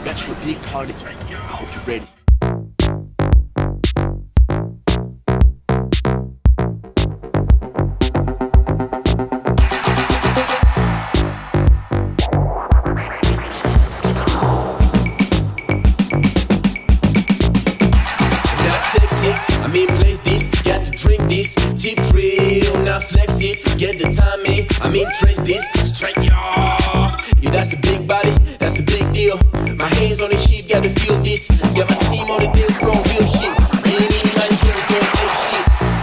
got you a big party. I hope you're ready. I mean place this, got to drink this, tip drill, now flex it, get the timing, I mean trace this, straight y'all. Yeah, that's the big body, that's the big deal. My hands on the hip, got to feel this. Got my team on the dance floor, real shit. Anybody girls going ape shit.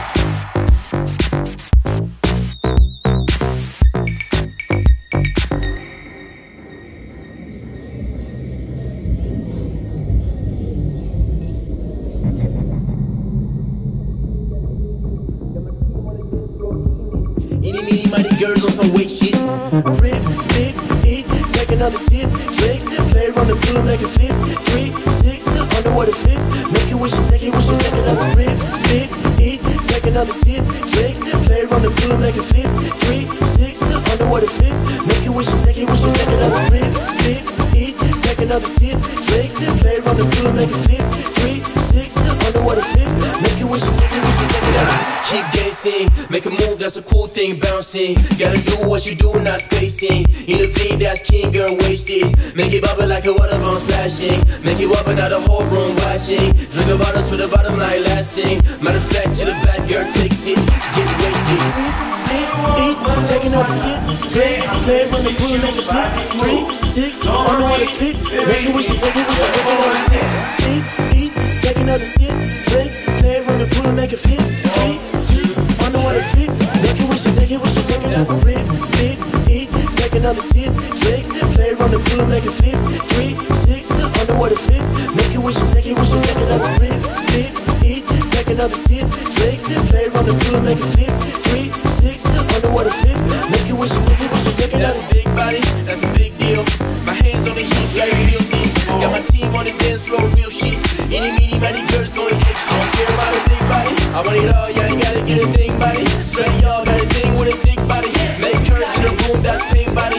Any mighty girls on some weight shit. Rip, stick, eat, take another sip, drink, play around the pool, make it flip. 3, 6, underwater flip. Make you wish and take it, wish and take another rip, stick, eat, take another sip, drink, play around the pool, make it flip. 3, 6, underwater flip. Make you wish and take it, wish and take another rip, stick, eat, take another sip, drink, play around the pool, make it flip. 3, 6, underwater flip. Make you wish and take it, wish and take another. Keep dancing, make a move, that's a cool thing, bouncing. Gotta do what you do, not spacing. In the vein, that's king, girl, wasted. Make it bubble like a water bomb splashing. Make it wobble, now the whole room watching. Drink a bottle to the bottom, like lasting. Matter of fact, to the back, girl, takes it. Get wasted. Sleep, eat, take another sip. Drink, play from the pool, make it flip. 3, 6, underwater flip. Make it wish and take it, wish and take another sip. Sleep, eat, take another sip. Drink, play from the pool, make it flip. 3, 6, underwater flip. Make it wish and take it, wish and take another flip. Stick, eat, take another sip. Drink, play around the pool, make it flip. 3, 6, underwater flip. Make it wish and take it, wish and take another flip. Stick, eat, take another sip. Drink, play around the pool, make it flip. 3, 6, underwater flip. Make it wish and take it, wish and take another. That's a big body, that's a big deal. My hands on the hip, gotta feel this. Got my team on the dance floor, real shit. Any meeny mighty girls going ape shit. Share about a big body, I want it all, yeah, you gotta get a thing body. Straight y'all got a thing with a thick body. Make curves in the room, that's pain body.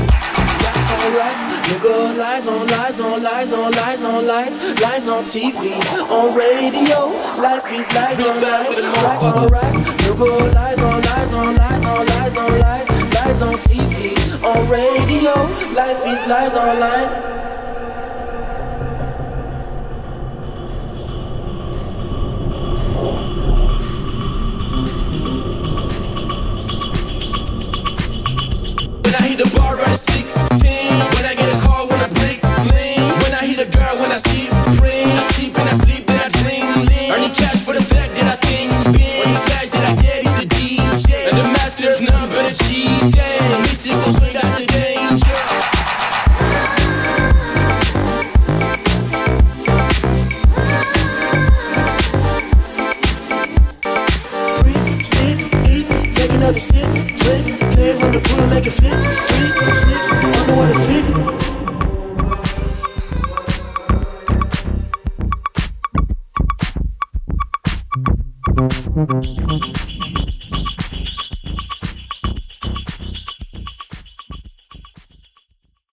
Lies on rise, you go lies on lies on lies on lies on lies. Lies on TV, on radio. Life is lies on lies. Lies on rise, you go lies on lies on lies on lies on lies. Lies on TV, on radio. Life is lies online. When I hit the bar at 16, when I get a call, when I break clean, when I hit a girl, when I see ring, I sleep and I sleep, then I dream. Earning cash for the fact that I think big. When the flash that I get is a DJ, and the master's none but a cheap day. Mystical swing, that's the danger. Breathe, sleep, eat, take another sip, drink, play around the pool and make it flip. 3, 6, underwater flip.